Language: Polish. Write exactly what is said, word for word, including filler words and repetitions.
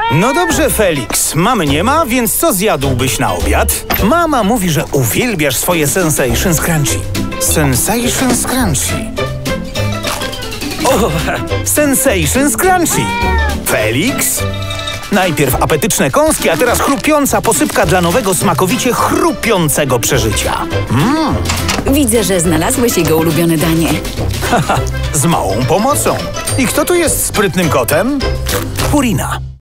No dobrze, Felix. Mamy nie ma, więc co zjadłbyś na obiad? Mama mówi, że uwielbiasz swoje Sensation Crunchy. Sensation Crunchy. O, Sensation Crunchy. Felix? Najpierw apetyczne kąski, a teraz chrupiąca posypka dla nowego smakowicie chrupiącego przeżycia. Mmm. Widzę, że znalazłeś jego ulubione danie. Haha, z małą pomocą. I kto tu jest sprytnym kotem? Purina.